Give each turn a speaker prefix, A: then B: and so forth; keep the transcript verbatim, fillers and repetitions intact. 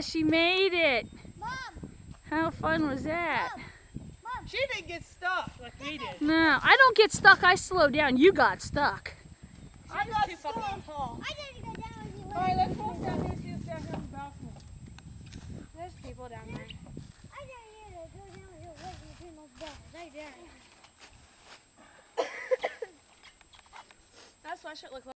A: she made it.
B: Mom.
A: How fun was that?
B: Mom. Mom.
C: She didn't get stuck like we did.
A: No, I don't get stuck. I slow down. You got stuck.
C: I got too fucking tall.
B: I didn't go down with you.
C: All right, let's walk down here and see us down here in the bathroom.
D: There's people down there.
B: I didn't hear to go down with your legs between those bars. Right there.
D: That's what I should look like.